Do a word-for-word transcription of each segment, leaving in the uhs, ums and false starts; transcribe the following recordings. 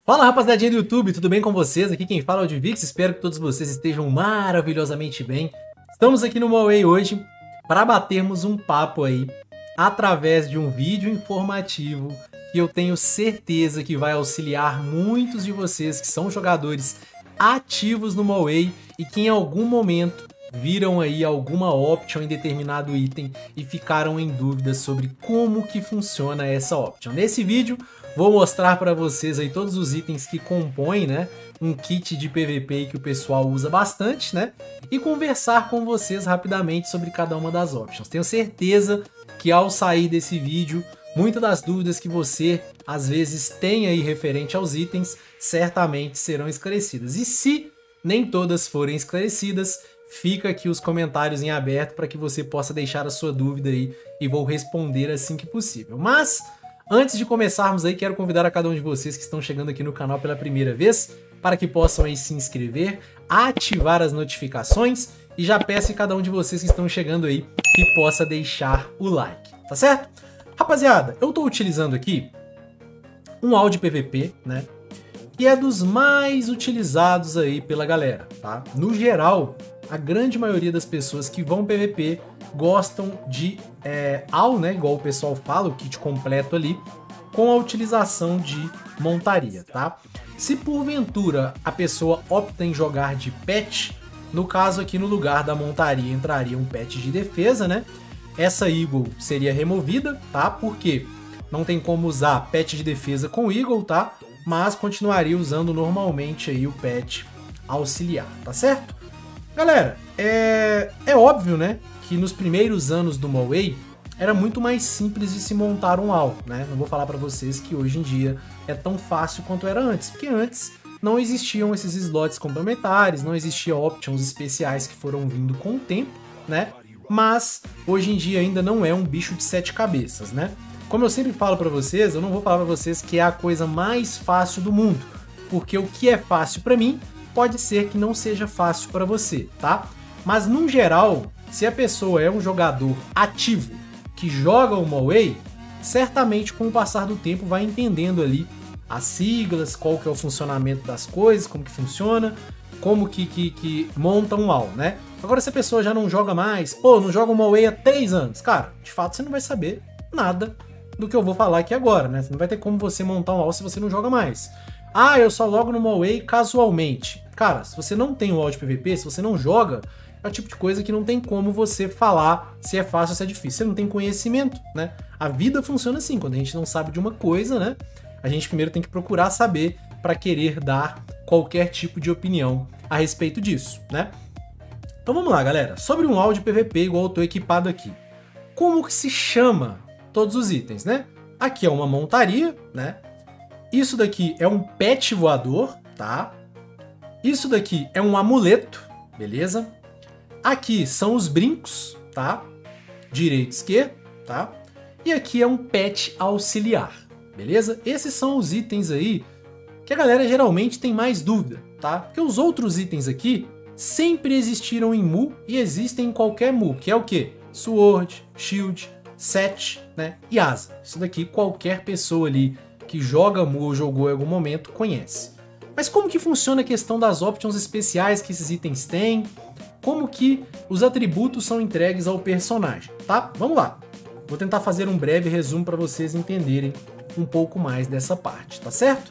Fala, rapaziadinha do YouTube, tudo bem com vocês? Aqui quem fala é o Divix, espero que todos vocês estejam maravilhosamente bem. Estamos aqui no Moway hoje para batermos um papo aí através de um vídeo informativo que eu tenho certeza que vai auxiliar muitos de vocês que são jogadores ativos no Moway e que em algum momento viram aí alguma option em determinado item e ficaram em dúvida sobre como que funciona essa option. Nesse vídeo vou mostrar para vocês aí todos os itens que compõem, né, um kit de P V P que o pessoal usa bastante, né, e conversar com vocês rapidamente sobre cada uma das options. Tenho certeza que ao sair desse vídeo, muitas das dúvidas que você às vezes tem aí referente aos itens certamente serão esclarecidas. E se nem todas forem esclarecidas, fica aqui os comentários em aberto para que você possa deixar a sua dúvida aí e vou responder assim que possível. Mas antes de começarmos aí, quero convidar a cada um de vocês que estão chegando aqui no canal pela primeira vez para que possam aí se inscrever, ativar as notificações e já peço a cada um de vocês que estão chegando aí que possa deixar o like, tá certo? Rapaziada, eu estou utilizando aqui um áudio P V P, né, que é dos mais utilizados aí pela galera, tá? No geral, a grande maioria das pessoas que vão P V P gostam de é, A W, né, igual o pessoal fala, o kit completo ali, com a utilização de montaria, tá? Se porventura a pessoa opta em jogar de pet, no caso aqui no lugar da montaria entraria um pet de defesa, né? Essa Eagle seria removida, tá? Porque não tem como usar pet de defesa com Eagle, tá? Mas continuaria usando normalmente aí o pet auxiliar, tá certo? Galera, é, é óbvio, né, que nos primeiros anos do Moway era muito mais simples de se montar um A W, né? Não vou falar para vocês que hoje em dia é tão fácil quanto era antes, porque antes não existiam esses slots complementares, não existiam options especiais que foram vindo com o tempo, né? Mas hoje em dia ainda não é um bicho de sete cabeças, né? Como eu sempre falo para vocês, eu não vou falar para vocês que é a coisa mais fácil do mundo, porque o que é fácil para mim pode ser que não seja fácil para você, tá? Mas no geral, se a pessoa é um jogador ativo que joga o Moway, certamente com o passar do tempo vai entendendo ali as siglas, qual que é o funcionamento das coisas, como que funciona, como que, que, que monta um A W, né? Agora se a pessoa já não joga mais, pô, não joga o Moway há três anos, cara, de fato você não vai saber nada do que eu vou falar aqui agora, né? Você não vai ter como você montar um A W se você não joga mais. Ah, eu só logo no Moway casualmente. Cara, se você não tem o A W de P V P, se você não joga, é o tipo de coisa que não tem como você falar se é fácil ou se é difícil. Você não tem conhecimento, né? A vida funciona assim, quando a gente não sabe de uma coisa, né? A gente primeiro tem que procurar saber para querer dar qualquer tipo de opinião a respeito disso, né? Então vamos lá, galera. Sobre um A W de P V P igual eu tô equipado aqui. Como que se chama todos os itens, né? Aqui é uma montaria, né? Isso daqui é um pet voador, tá? Isso daqui é um amuleto, beleza? Aqui são os brincos, tá? Direito e esquerdo, tá? E aqui é um pet auxiliar, beleza? Esses são os itens aí que a galera geralmente tem mais dúvida, tá? Porque os outros itens aqui sempre existiram em Mu e existem em qualquer Mu, que é o quê? Sword, Shield, Set, né? E Asa. Isso daqui qualquer pessoa ali que joga Mu ou jogou em algum momento conhece. Mas como que funciona a questão das options especiais que esses itens têm? Como que os atributos são entregues ao personagem, tá? Vamos lá. Vou tentar fazer um breve resumo para vocês entenderem um pouco mais dessa parte, tá certo?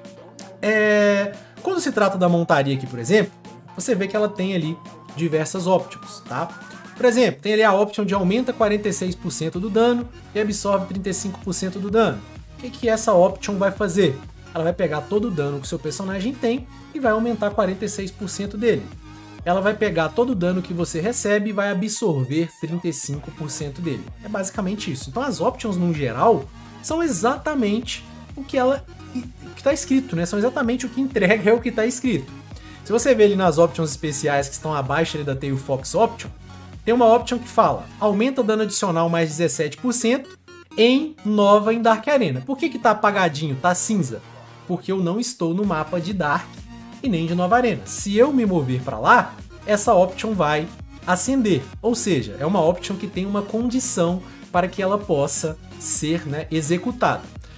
É... Quando se trata da montaria aqui, por exemplo, você vê que ela tem ali diversas options, tá? Por exemplo, tem ali a option de aumenta quarenta e seis por cento do dano e absorve trinta e cinco por cento do dano. O que que essa option vai fazer? Ela vai pegar todo o dano que o seu personagem tem e vai aumentar quarenta e seis por cento dele. Ela vai pegar todo o dano que você recebe e vai absorver trinta e cinco por cento dele. É basicamente isso. Então as options, no geral, são exatamente o que ela que está escrito, né? São exatamente o que entrega é o que está escrito. Se você ver ali nas options especiais que estão abaixo ali da Tail Fox Option, tem uma option que fala aumenta dano adicional mais dezessete por cento em Nova em Dark Arena. Por que que tá apagadinho, tá cinza? Porque eu não estou no mapa de Dark e nem de Nova Arena. Se eu me mover para lá, essa option vai acender. Ou seja, é uma option que tem uma condição para que ela possa ser, né, executada.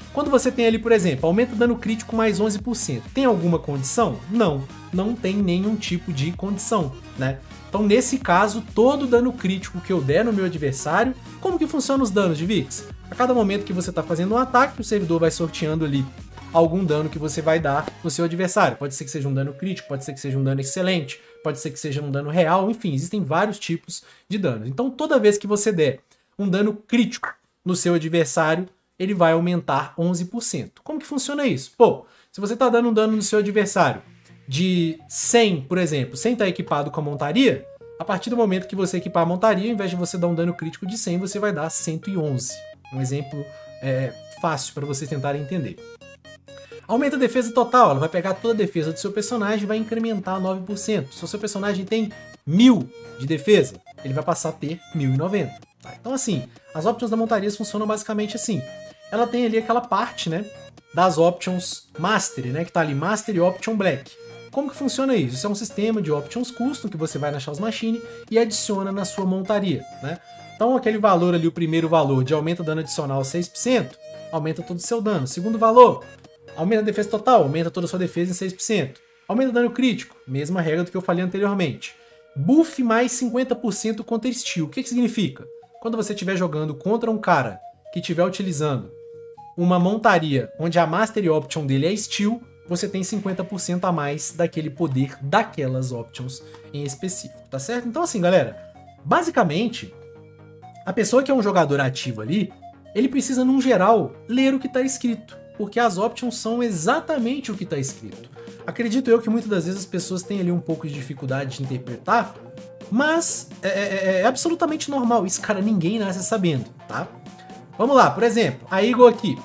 Quando você tem ali, por exemplo, aumenta dano crítico mais onze por cento, tem alguma condição? Não, não tem nenhum tipo de condição, né? Então, nesse caso, todo dano crítico que eu der no meu adversário, como que funcionam os danos de Vix? A cada momento que você está fazendo um ataque, o servidor vai sorteando ali algum dano que você vai dar no seu adversário. Pode ser que seja um dano crítico, pode ser que seja um dano excelente, pode ser que seja um dano real, enfim, existem vários tipos de danos. Então, toda vez que você der um dano crítico no seu adversário, ele vai aumentar onze por cento. Como que funciona isso? Pô, se você está dando um dano no seu adversário de cem, por exemplo, sem estar equipado com a montaria, a partir do momento que você equipar a montaria, ao invés de você dar um dano crítico de cem, você vai dar cento e onze. Um exemplo é, fácil para vocês tentarem entender. Aumenta a defesa total, ela vai pegar toda a defesa do seu personagem e vai incrementar nove por cento. Se o seu personagem tem mil de defesa, ele vai passar a ter mil e noventa. Tá? Então assim, as options da montaria funcionam basicamente assim. Ela tem ali aquela parte, né, das options Mastery, né, que tá ali Mastery Option Black. Como que funciona isso? Isso é um sistema de options custom que você vai na Chaos Machine e adiciona na sua montaria, né? Então aquele valor ali, o primeiro valor de aumenta dano adicional seis por cento, aumenta todo o seu dano. Segundo valor, aumenta a defesa total, aumenta toda a sua defesa em seis por cento. Aumenta o dano crítico, mesma regra do que eu falei anteriormente. Buff mais cinquenta por cento contra Steel. O que que significa? Quando você estiver jogando contra um cara que estiver utilizando uma montaria onde a Mastery Option dele é Steel, você tem cinquenta por cento a mais daquele poder daquelas options em específico, tá certo? Então assim, galera, basicamente, a pessoa que é um jogador ativo ali, ele precisa, num geral, ler o que está escrito, porque as options são exatamente o que está escrito. Acredito eu que muitas das vezes as pessoas têm ali um pouco de dificuldade de interpretar, mas é, é, é absolutamente normal, isso, cara, ninguém nasce sabendo, tá? Vamos lá, por exemplo, a Eagle aqui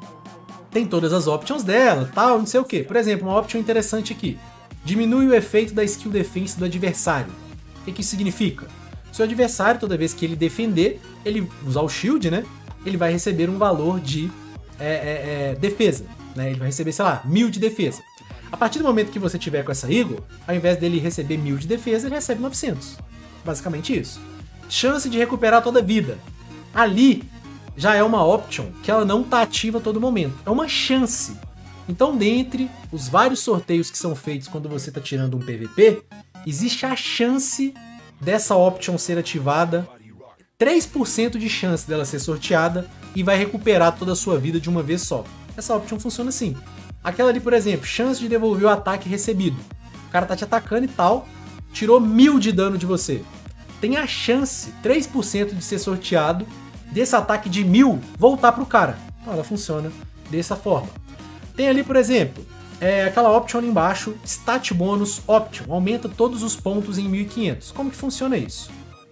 tem todas as options dela, tal, não sei o que. Por exemplo, uma option interessante aqui, diminui o efeito da skill defense do adversário. O que que isso significa? Seu adversário, toda vez que ele defender, ele usar o shield, né, ele vai receber um valor de é, é, é, defesa, né, ele vai receber, sei lá, mil de defesa. A partir do momento que você tiver com essa Eagle, ao invés dele receber mil de defesa, ele recebe novecentos. Basicamente isso. Chance de recuperar toda a vida. Ali já é uma option que ela não está ativa a todo momento. É uma chance. Então, dentre os vários sorteios que são feitos quando você está tirando um P V P, existe a chance dessa option ser ativada, três por cento de chance dela ser sorteada e vai recuperar toda a sua vida de uma vez só. Essa option funciona assim. Aquela ali, por exemplo, chance de devolver o ataque recebido. O cara tá te atacando e tal, tirou mil de dano de você. Tem a chance, três por cento de ser sorteado, desse ataque de mil voltar pro cara. Então ela funciona dessa forma. Tem ali, por exemplo, é aquela option ali embaixo, Stat Bonus Option, aumenta todos os pontos em mil e quinhentos. Como que funciona isso?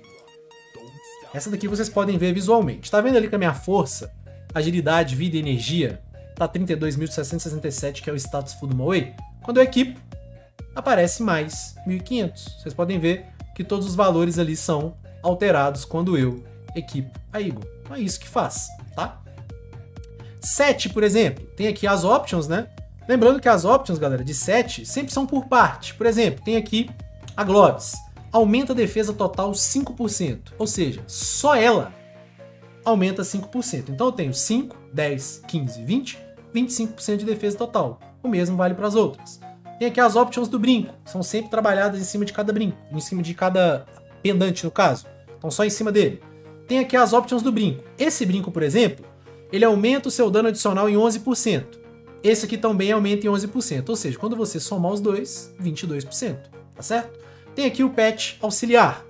Essa daqui vocês podem ver visualmente. Tá vendo ali que a minha força, agilidade, vida e energia tá trinta e dois mil seiscentos e sessenta e sete, que é o status full do Moway? Quando eu equipo, aparece mais mil e quinhentos. Vocês podem ver que todos os valores ali são alterados quando eu equipo a Eagle. Então é isso que faz, tá? sete, por exemplo, tem aqui as options, né? Lembrando que as options, galera, de sete sempre são por parte. Por exemplo, tem aqui a Gloves. Aumenta a defesa total cinco por cento. Ou seja, só ela aumenta cinco por cento. Então eu tenho cinco, dez, quinze, vinte, vinte e cinco por cento de defesa total. O mesmo vale para as outras. Tem aqui as options do brinco. São sempre trabalhadas em cima de cada brinco. Em cima de cada pendante, no caso. Então só em cima dele. Tem aqui as options do brinco. Esse brinco, por exemplo, ele aumenta o seu dano adicional em onze por cento. Esse aqui também aumenta em onze por cento. Ou seja, quando você somar os dois, vinte e dois por cento. Tá certo? Tem aqui o patch auxiliar.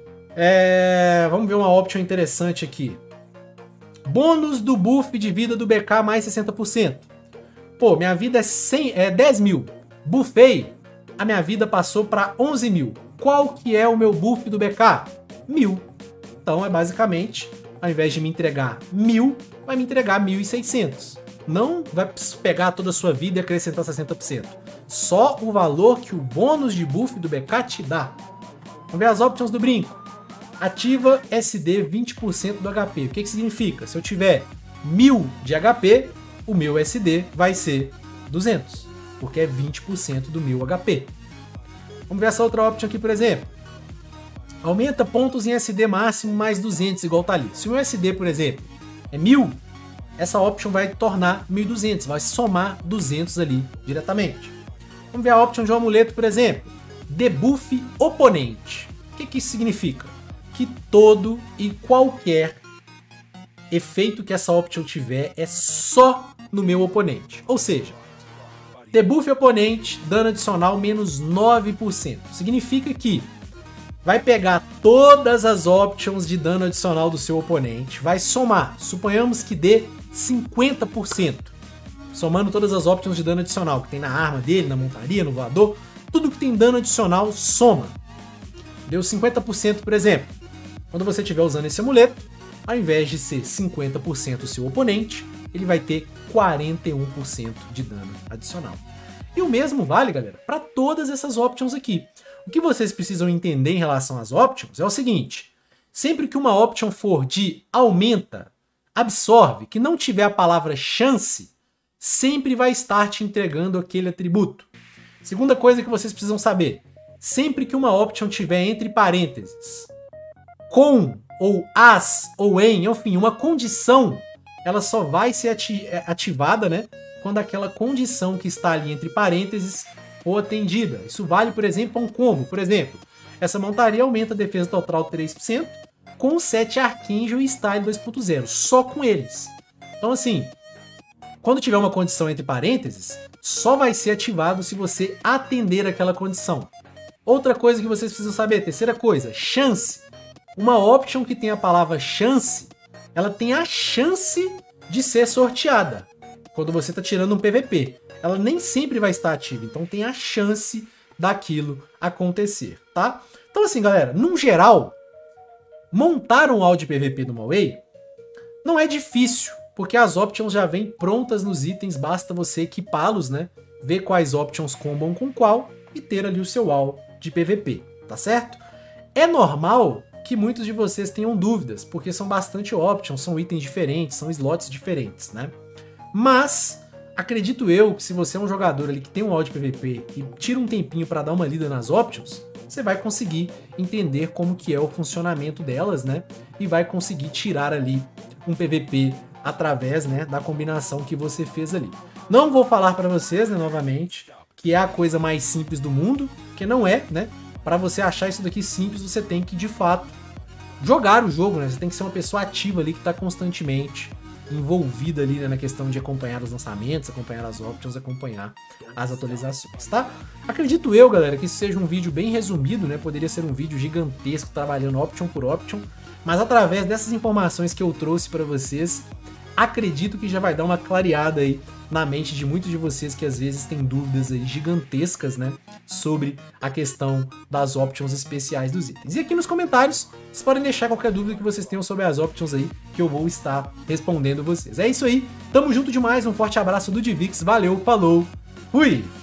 É... Vamos ver uma option interessante aqui. Bônus do buff de vida do B K mais sessenta por cento. Pô, minha vida é, cem, é dez mil. Buffei, a minha vida passou para onze mil. Qual que é o meu buff do B K? mil. Então é basicamente, ao invés de me entregar mil, vai me entregar mil e seiscentos. Não vai pegar toda a sua vida e acrescentar sessenta por cento. Só o valor que o bônus de buff do B K te dá. Vamos ver as options do brinco. Ativa S D vinte por cento do H P. O que que significa? Se eu tiver mil de H P, o meu S D vai ser duzentos, porque é vinte por cento do meu H P. Vamos ver essa outra option aqui, por exemplo. Aumenta pontos em S D máximo mais duzentos, igual tá ali. Se o meu S D, por exemplo, é mil, essa option vai tornar mil e duzentos, vai somar duzentos ali diretamente. Vamos ver a option de um amuleto, por exemplo. Debuff oponente. O que, que isso significa? Que todo e qualquer efeito que essa option tiver é só no meu oponente. Ou seja, debuff oponente, dano adicional menos nove por cento. Significa que vai pegar todas as options de dano adicional do seu oponente, vai somar, suponhamos que dê cinquenta por cento. Somando todas as options de dano adicional que tem na arma dele, na montaria, no voador, tudo que tem dano adicional soma. Deu cinquenta por cento, por exemplo. Quando você estiver usando esse amuleto, ao invés de ser cinquenta por cento o seu oponente, ele vai ter quarenta e um por cento de dano adicional. E o mesmo vale, galera, para todas essas options aqui. O que vocês precisam entender em relação às options é o seguinte: sempre que uma option for de aumenta, absorve, que não tiver a palavra chance, sempre vai estar te entregando aquele atributo. Segunda coisa que vocês precisam saber: sempre que uma option tiver entre parênteses, com, ou as, ou em, enfim, uma condição, ela só vai ser ati ativada, né, quando aquela condição que está ali entre parênteses for atendida. Isso vale, por exemplo, a um combo. Por exemplo, essa montaria aumenta a defesa total três por cento com sete Archangel e Style dois ponto zero, só com eles. Então, assim, quando tiver uma condição entre parênteses, só vai ser ativado se você atender aquela condição. Outra coisa que vocês precisam saber, terceira coisa, chance. Uma option que tem a palavra chance, ela tem a chance de ser sorteada quando você está tirando um P V P. Ela nem sempre vai estar ativa, então tem a chance daquilo acontecer, tá? Então assim, galera, num geral, montar um áudio P V P no Moway não é difícil, porque as options já vêm prontas nos itens, basta você equipá-los, né? Ver quais options combam com qual e ter ali o seu A W de P V P, tá certo? É normal que muitos de vocês tenham dúvidas, porque são bastante options, são itens diferentes, são slots diferentes, né? Mas acredito eu que se você é um jogador ali que tem um áudio P V P e tira um tempinho para dar uma lida nas options, você vai conseguir entender como que é o funcionamento delas, né? E vai conseguir tirar ali um P V P através, né, da combinação que você fez ali. Não vou falar para vocês, né, novamente, que é a coisa mais simples do mundo, que não é, né? Para você achar isso daqui simples, você tem que, de fato, jogar o jogo, né? Você tem que ser uma pessoa ativa ali que está constantemente envolvida ali, né, na questão de acompanhar os lançamentos, acompanhar as options, acompanhar as atualizações, tá? Acredito eu, galera, que isso seja um vídeo bem resumido, né? Poderia ser um vídeo gigantesco, trabalhando option por option, mas através dessas informações que eu trouxe para vocês, acredito que já vai dar uma clareada aí na mente de muitos de vocês que às vezes têm dúvidas aí gigantescas, né, sobre a questão das options especiais dos itens. E aqui nos comentários, vocês podem deixar qualquer dúvida que vocês tenham sobre as options aí, que eu vou estar respondendo vocês. É isso aí, tamo junto demais, um forte abraço do Divix, valeu, falou, fui!